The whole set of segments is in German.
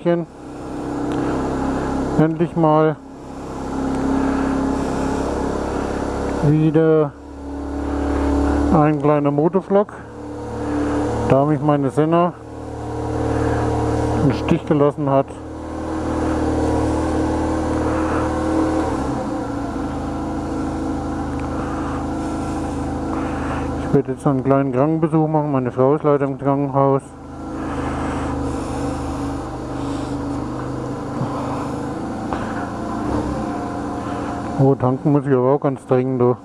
Städtchen. Endlich mal wieder ein kleiner Motovlog, da mich meine Senna im Stich gelassen hat. Ich werde jetzt einen kleinen Krankenbesuch machen, meine Frau ist leider im Krankenhaus. Oh, tanken muss ich aber auch ganz dringend. Du.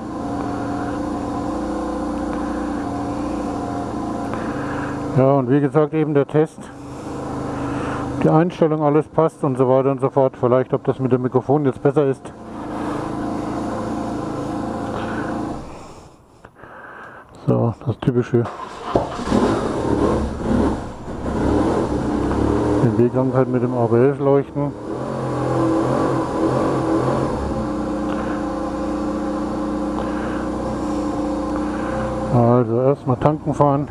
Ja, und wie gesagt, eben der Test, die Einstellung, alles passt und so weiter und so fort. Vielleicht, ob das mit dem Mikrofon jetzt besser ist. So, das typische BMW-Krankheit mit dem ABS-Leuchten. Also erstmal tanken fahren.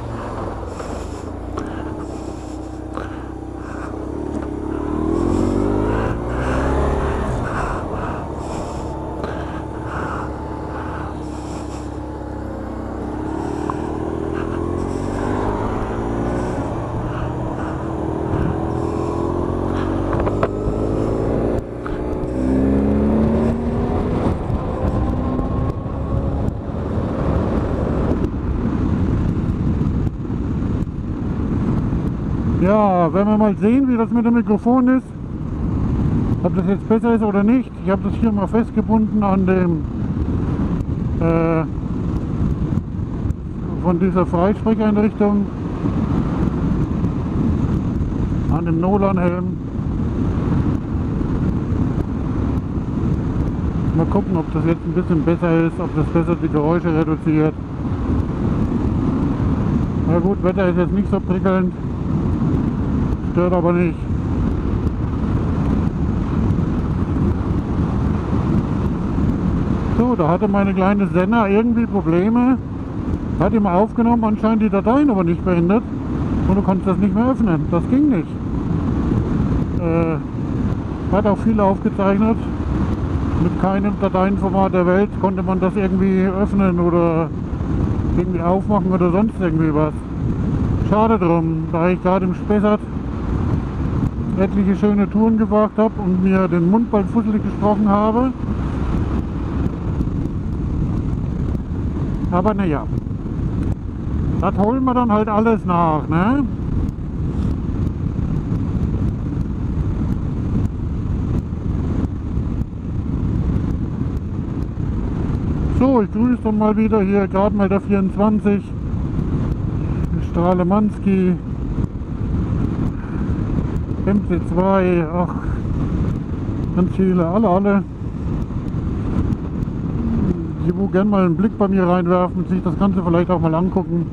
Ja, werden wir mal sehen, wie das mit dem Mikrofon ist. Ob das jetzt besser ist oder nicht. Ich habe das hier mal festgebunden an dem von dieser Freisprecheinrichtung, an dem Nolan-Helm. Mal gucken, ob das jetzt ein bisschen besser ist, ob das besser die Geräusche reduziert. Na gut, Wetter ist jetzt nicht so prickelnd. Stört aber nicht. So, da hatte meine kleine Senna irgendwie Probleme. Hat ihm aufgenommen, anscheinend die Dateien aber nicht beendet. Und du konntest das nicht mehr öffnen. Das ging nicht. Hat auch viel aufgezeichnet. Mit keinem Dateienformat der Welt konnte man das irgendwie öffnen oder irgendwie aufmachen oder sonst irgendwie was. Schade drum, da ich gerade im Spessart etliche schöne Touren gemacht habe und mir den Mund bald fusselig gesprochen habe. Aber naja, das holen wir dann halt alles nach, ne? So, ich grüße dann mal wieder hier, gerade mal der 24, Stralemanski, MC2, ach, ganz viele, alle, die wo gerne mal einen Blick bei mir reinwerfen, sich das Ganze vielleicht auch mal angucken.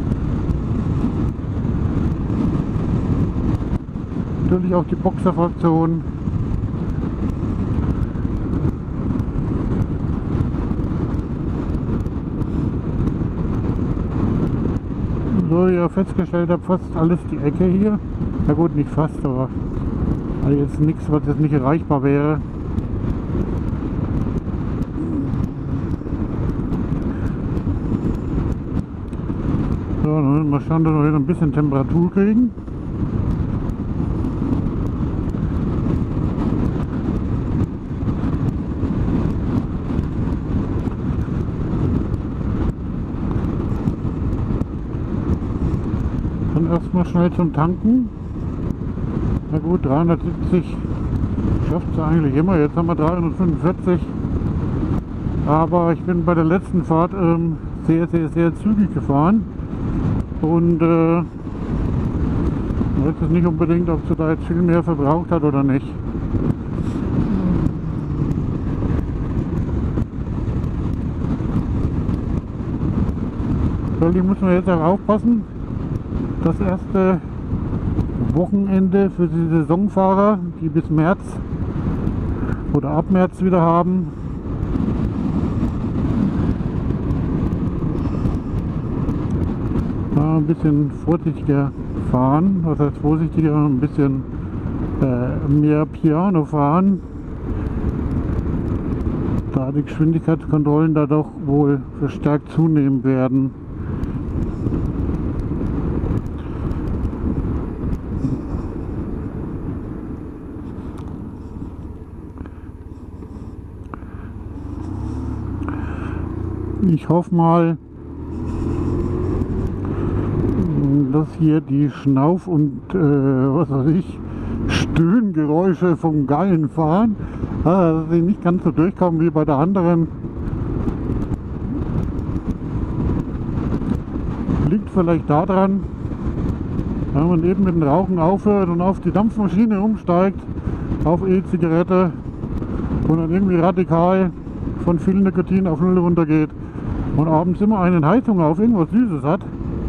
Natürlich auch die Boxer-Fraktion. So, wie ihr festgestellt habt, fast alles die Ecke hier. Na gut, nicht fast, aber also jetzt nichts, was jetzt nicht erreichbar wäre. So, dann mal schauen, dass wir wieder ein bisschen Temperatur kriegen. Dann erstmal schnell zum Tanken. Na gut, 370 schafft es eigentlich immer. Jetzt haben wir 345. Aber ich bin bei der letzten Fahrt sehr zügig gefahren. Und weiß jetzt nicht unbedingt, ob sie da jetzt viel mehr verbraucht hat oder nicht. Natürlich muss man jetzt auch aufpassen. Das erste Wochenende für die Saisonfahrer, die bis März oder ab März wieder haben. Ein bisschen vorsichtiger fahren, was heißt vorsichtiger, ein bisschen mehr Piano fahren, da die Geschwindigkeitskontrollen da doch wohl verstärkt zunehmen werden. Ich hoffe mal, dass hier die Schnauf- und was weiß ich, Stöhngeräusche vom geilen Fahren, dass sie nicht ganz so durchkommen wie bei der anderen. Liegt vielleicht daran, wenn man eben mit dem Rauchen aufhört und auf die Dampfmaschine umsteigt, auf E-Zigarette und dann irgendwie radikal von viel Nikotin auf Null runtergeht und abends immer einen Heißhunger auf irgendwas Süßes hat.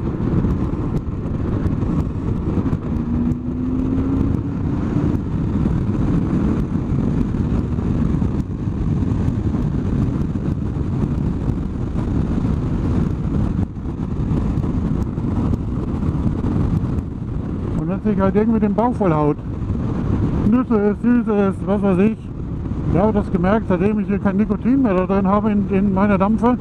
Und dann sich halt irgendwie den Bauch vollhaut. Nüsse, Süßes, was weiß ich. Ich habe das gemerkt, seitdem ich hier kein Nikotin mehr da drin habe in meiner Dampfe,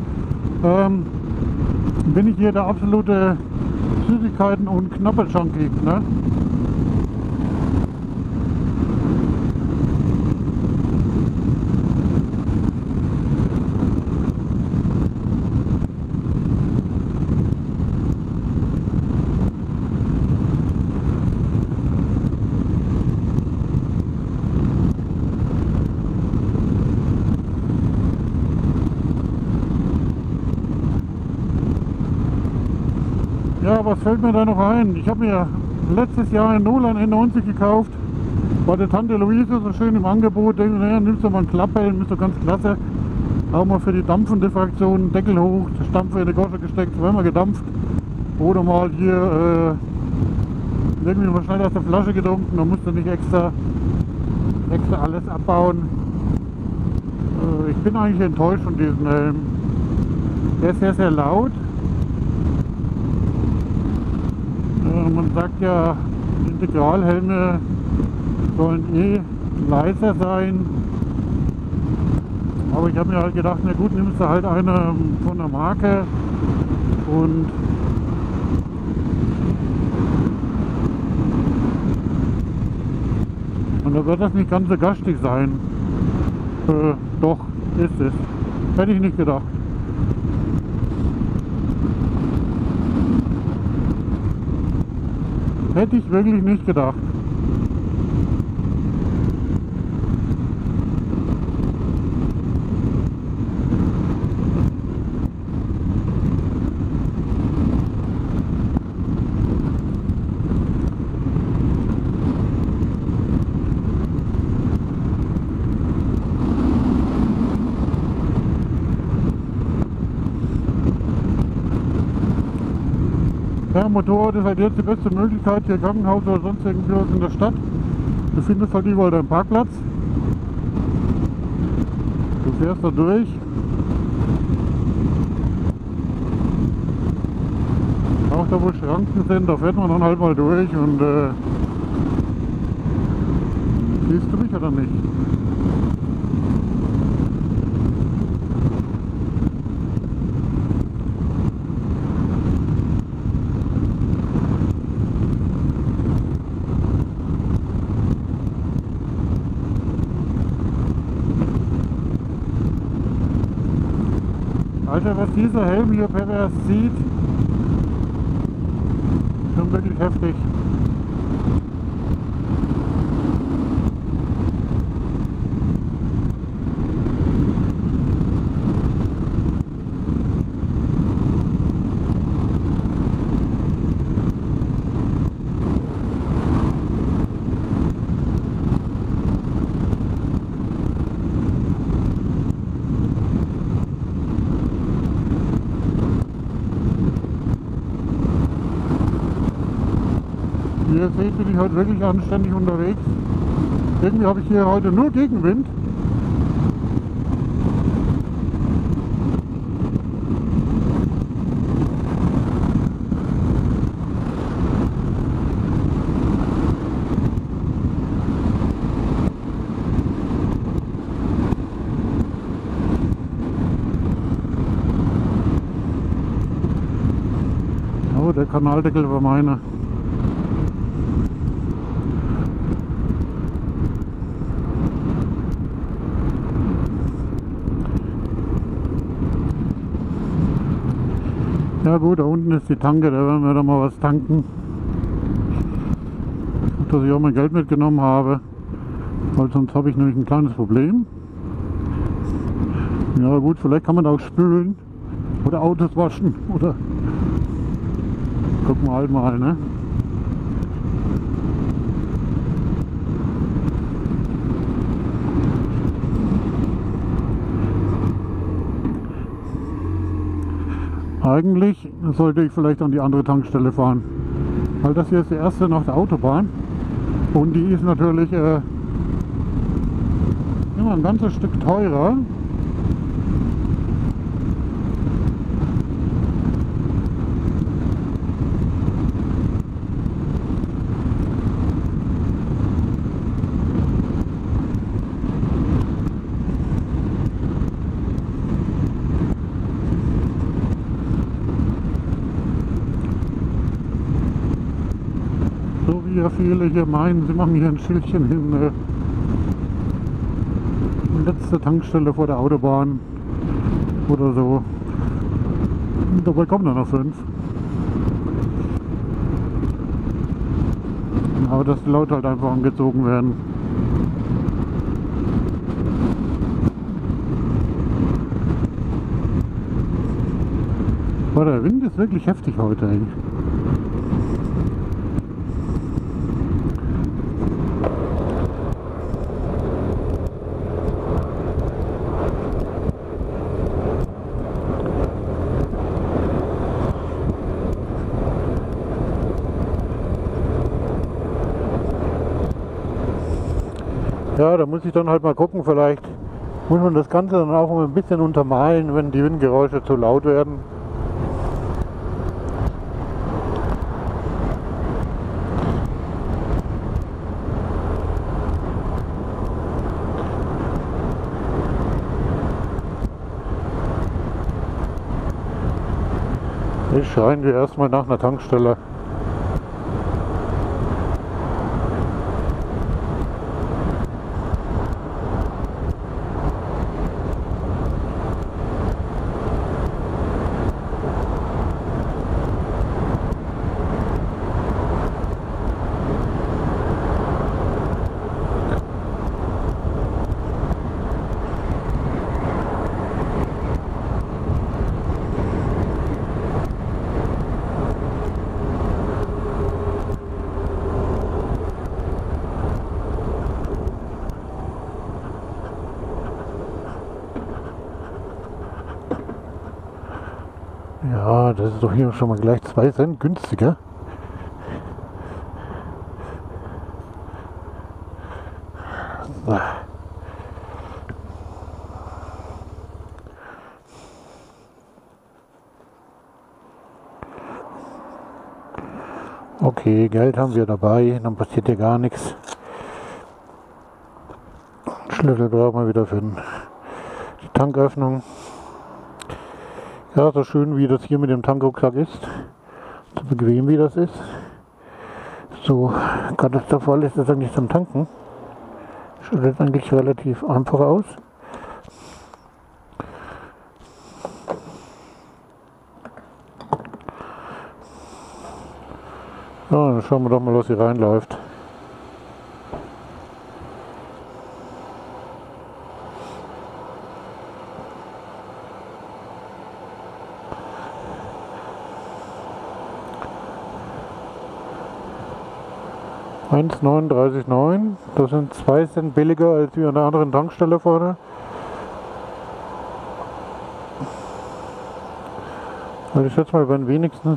bin ich hier der absolute Süßigkeiten- und Knappe-Junkie. Ne? Ja, was fällt mir da noch ein? Ich habe mir letztes Jahr einen Nolan N90 gekauft, bei der Tante Luise so schön im Angebot. Denke, naja, nimmst du mal einen Klapphelm, ist doch ganz klasse. Auch mal für die dampfende Fraktion, Deckel hoch, das Stampfer in die Gosche gesteckt, zweimal gedampft. Oder mal hier irgendwie mal schnell aus der Flasche getrunken, da musst du nicht extra alles abbauen. Ich bin eigentlich enttäuscht von diesem Helm. Der ist sehr, sehr laut. Man sagt ja, Integralhelme sollen eh leiser sein. Aber ich habe mir halt gedacht, na gut, nimmst du halt eine von der Marke und da wird das nicht ganz so gastig sein. Doch, ist es. Hätte ich nicht gedacht. Hätte ich wirklich nicht gedacht. Ja, Motorrad ist halt jetzt die beste Möglichkeit, hier Krankenhaus oder sonst irgendwas in der Stadt. Du findest halt überall deinen Parkplatz. Du fährst da durch. Auch da wo Schranken sind, da fährt man dann halt mal durch und siehst du mich oder nicht? Alter, was dieser Helm hier pervers sieht, schon wirklich heftig. Wie ihr seht, bin ich heute wirklich anständig unterwegs. Irgendwie habe ich hier heute nur Gegenwind. Kanaldeckel war meiner. Ja gut, da unten ist die Tanke, da werden wir dann mal was tanken. Dass ich auch mein Geld mitgenommen habe, weil sonst habe ich nämlich ein kleines Problem. Ja gut, vielleicht kann man da auch spülen oder Autos waschen oder gucken wir halt mal, ne? Eigentlich sollte ich vielleicht an die andere Tankstelle fahren, weil das hier ist die erste nach der Autobahn und die ist natürlich immer ein ganzes Stück teurer. So wie ja viele hier meinen, sie machen hier ein Schildchen hin, letzte Tankstelle vor der Autobahn oder so. Und dabei kommen dann noch 5. Aber dass die Leute halt einfach angezogen werden. Aber der Wind ist wirklich heftig heute, ey. Ja, da muss ich dann halt mal gucken, vielleicht muss man das Ganze dann auch ein bisschen untermalen, wenn die Windgeräusche zu laut werden. Jetzt schreien wir erstmal nach einer Tankstelle. Ja, das ist doch hier schon mal gleich 2 Cent günstiger. So. Okay, Geld haben wir dabei, dann passiert hier gar nichts. Schlüssel brauchen wir wieder für die Tanköffnung. Ja, so schön wie das hier mit dem Tankrucksack ist, so bequem wie das ist, so katastrophal ist das eigentlich zum Tanken. Schaut jetzt eigentlich relativ einfach aus. Ja, dann schauen wir doch mal, was hier reinläuft. $1,39,9, das sind 2 Cent billiger als wie an der anderen Tankstelle vorne. Also ich schätze mal, wenn wenigstens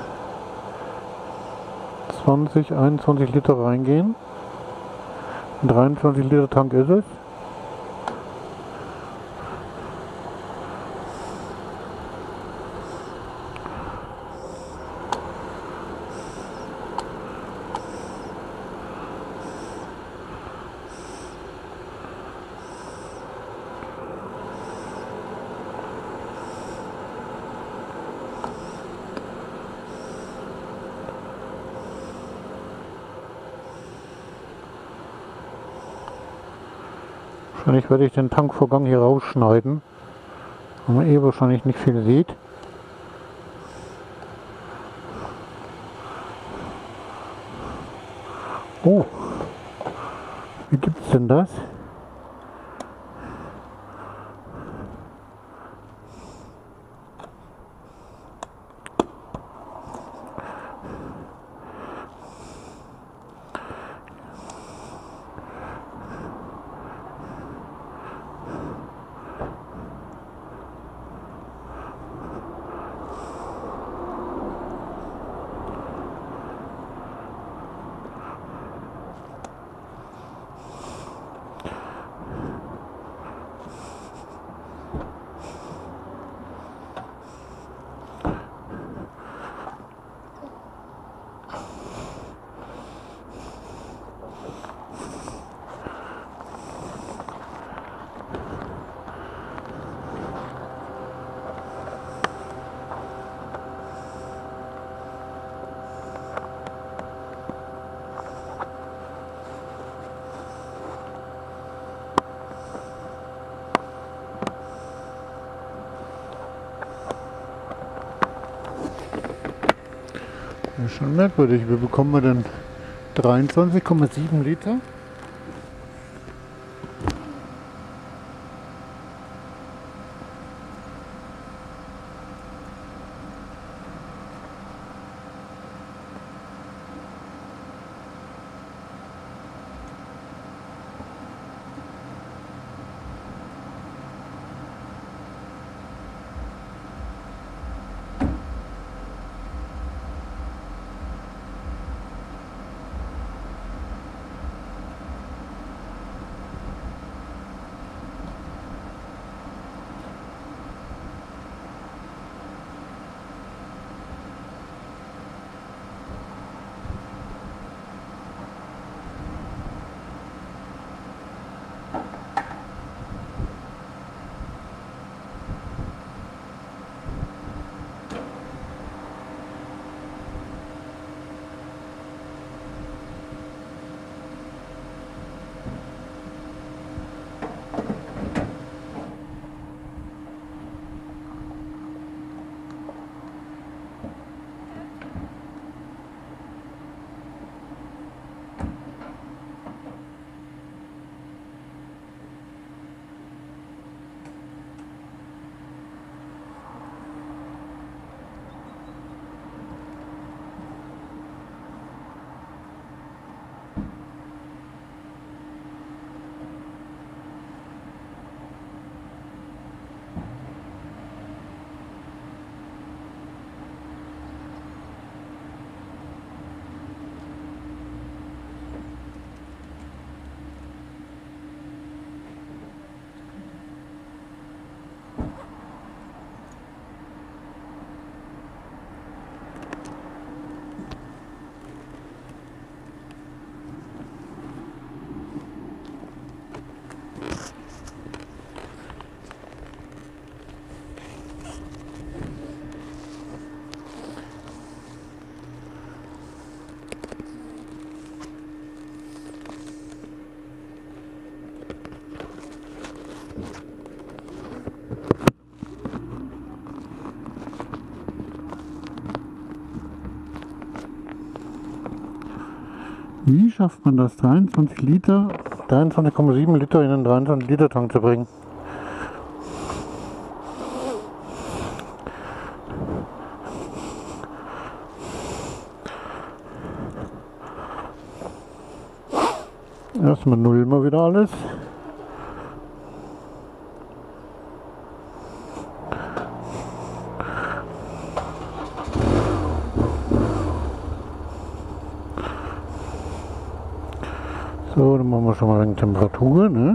20, 21 Liter reingehen. Ein 23 Liter Tank ist es. Wahrscheinlich werde ich den Tankvorgang hier rausschneiden, weil man eh wahrscheinlich nicht viel sieht. Oh, wie gibt's denn das? Das ist schon merkwürdig. Wie bekommen wir denn 23,7 Liter? Wie schafft man das, 23,7 Liter in einen 23 Liter Tank zu bringen? Erstmal nullen wir wieder alles. So, dann machen wir schon mal eine Temperatur, ne?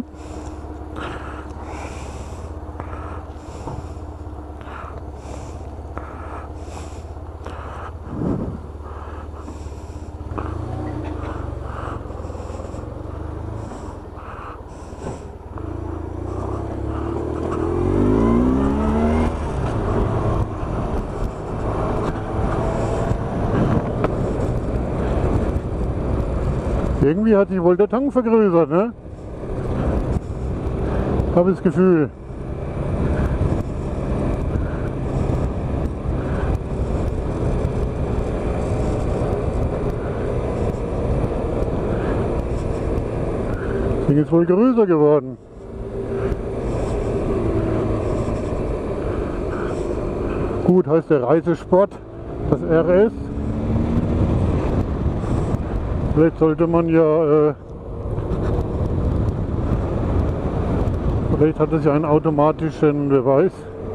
Irgendwie hat sich wohl der Tank vergrößert, ne? Habe ich das Gefühl. Das Ding ist wohl größer geworden. Gut, heißt der Reisesport, das RS. Vielleicht sollte man ja, vielleicht hat es ja einen automatischen Beweis.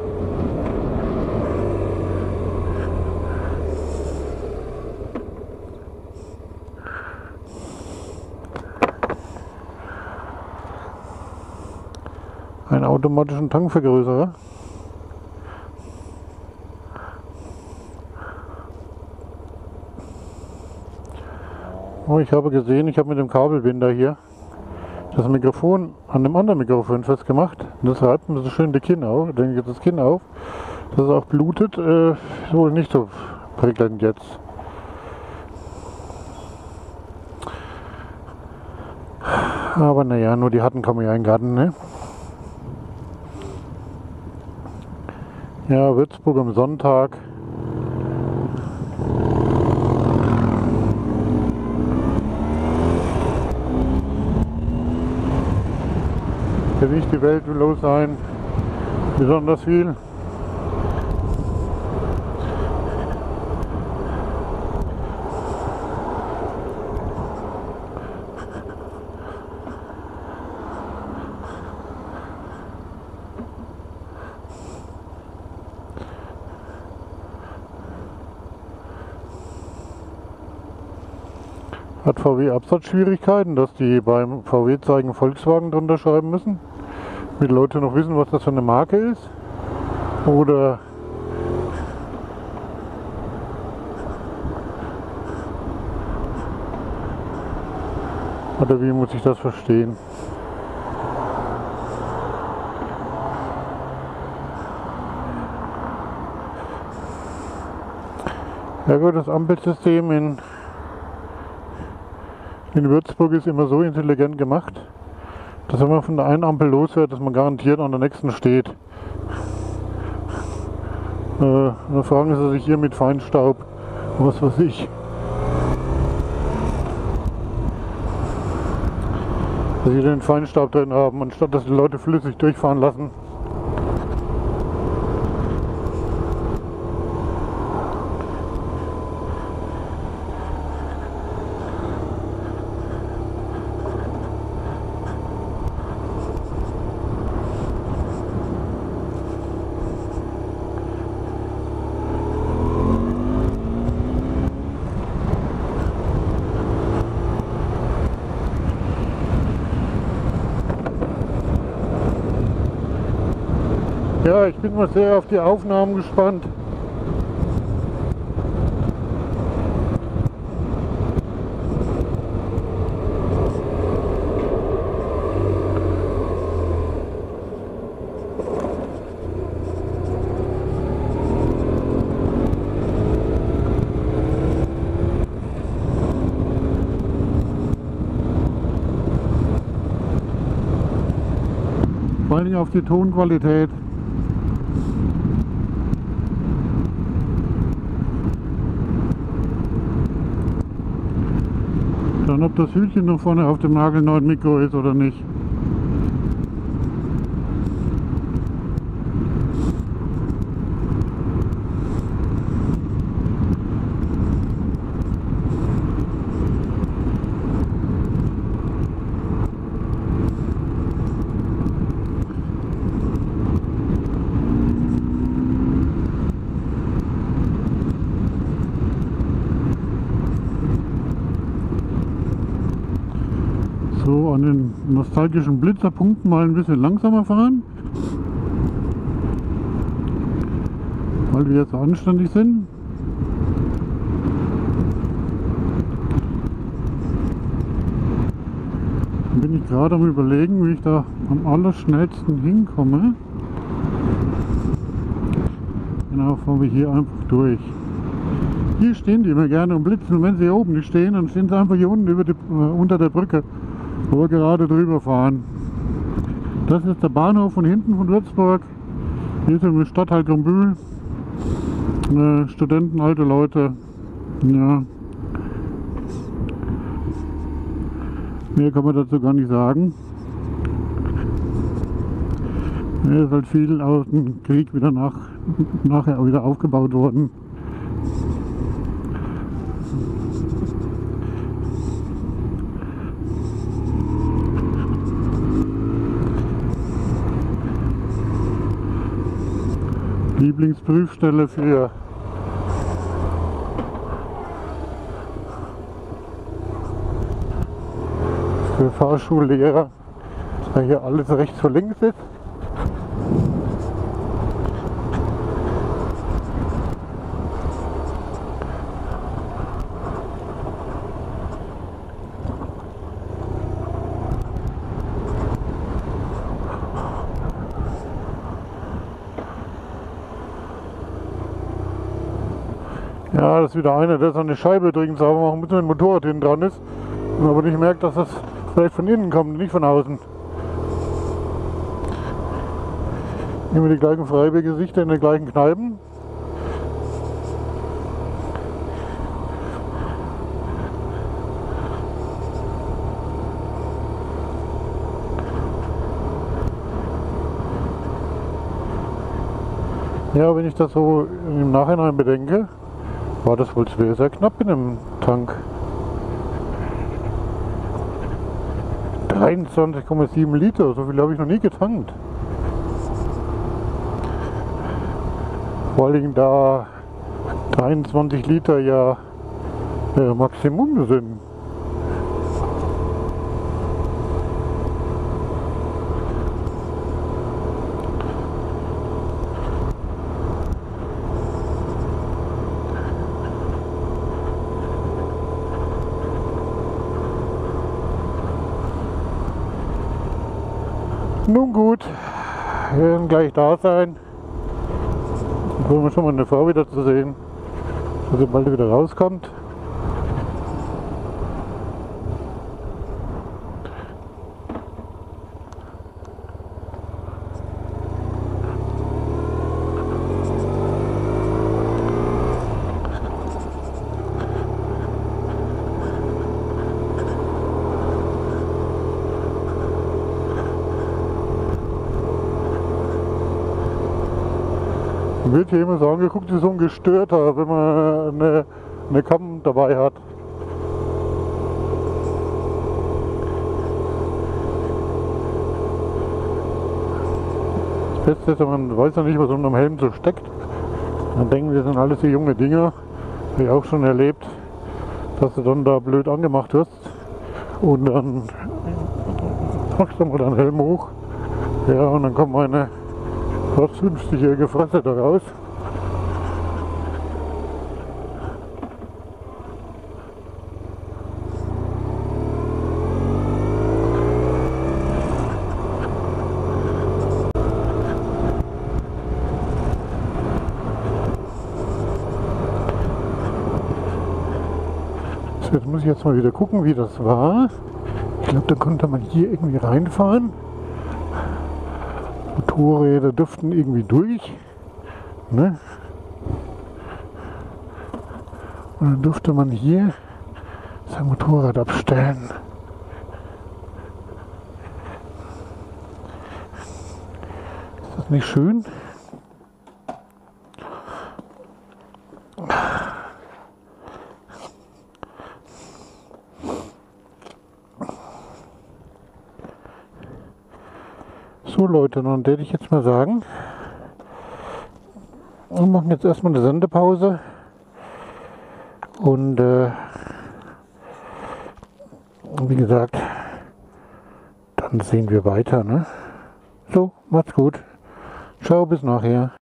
Einen automatischen Tankvergrößerer. Oh, ich habe gesehen, ich habe mit dem Kabelbinder hier das Mikrofon an dem anderen Mikrofon festgemacht. Das reibt mir so schön das Kinn auf, dass es auch blutet, ist wohl nicht so prickelnd jetzt. Aber naja, nur die Hatten kommen ja in den Garten, ne? Ja, Würzburg am Sonntag. Für mich die Welt will los sein, besonders viel. Hat VW Absatzschwierigkeiten, dass die beim VW-Zeigen Volkswagen drunter schreiben müssen? Damit die Leute noch wissen, was das für eine Marke ist? Oder wie muss ich das verstehen? Ja gut, das Ampelsystem in Würzburg ist immer so intelligent gemacht, dass wenn man von der einen Ampel losfährt, dass man garantiert an der nächsten steht. Da fragen sie sich hier mit Feinstaub, was weiß ich. Dass sie den Feinstaub drin haben, anstatt dass die Leute flüssig durchfahren lassen. Ja, ich bin mal sehr auf die Aufnahmen gespannt. Vor allem auf die Tonqualität. Dann ob das Hütchen noch vorne auf dem nagelneuen Mikro ist oder nicht. So, an den nostalgischen Blitzerpunkten mal ein bisschen langsamer fahren, weil wir jetzt so anständig sind. Dann bin ich gerade am Überlegen, wie ich da am allerschnellsten hinkomme. Genau, fahren wir hier einfach durch. Hier stehen die immer gerne und blitzen, und wenn sie hier oben nicht stehen, dann stehen sie einfach hier unten unter der Brücke, wo wir gerade drüber fahren. Das ist der Bahnhof von hinten von Würzburg. Hier ist im Stadtteil Grombühl. Studenten, alte Leute. Ja. Mehr kann man dazu gar nicht sagen. Hier ist halt viel aus dem Krieg wieder nachher wieder aufgebaut worden. Lieblingsprüfstelle für Fahrschullehrer, da hier alles rechts vor links ist. Ja, das ist wieder einer, der seine Scheibe übrigens sauber machen muss, wenn ein Motorrad hinten dran ist und aber nicht merkt, dass das vielleicht von innen kommt, nicht von außen. Immer die gleichen Freibiergesichter in den gleichen Kneipen. Ja, wenn ich das so im Nachhinein bedenke, war das wohl sehr knapp in dem Tank. 23,7 Liter, so viel habe ich noch nie getankt. Vor allem da 23 Liter ja Maximum sind. Nun gut, wir werden gleich da sein. Dann freuen wir schon mal eine Frau wieder zu sehen, dass sie bald wieder rauskommt. Wird hier immer so angeguckt wie so ein Gestörter, wenn man eine Cam dabei hat. Das Beste ist, man weiß ja nicht, was unter dem Helm so steckt. Dann denken wir, das sind alles die junge Dinger. Habe ich auch schon erlebt, dass du dann da blöd angemacht wirst und dann machst du mal deinen Helm hoch. Ja, und dann kommt meine fast 50-jährige Fresse da raus. So, jetzt muss ich jetzt mal wieder gucken, wie das war. Ich glaube, da konnte man hier irgendwie reinfahren. Motorräder dürften irgendwie durch, ne? Und dann dürfte man hier sein Motorrad abstellen. Ist das nicht schön? So Leute, dann werde ich jetzt mal sagen, wir machen jetzt erstmal eine Sendepause und wie gesagt, dann sehen wir weiter, ne? So, macht's gut. Ciao, bis nachher.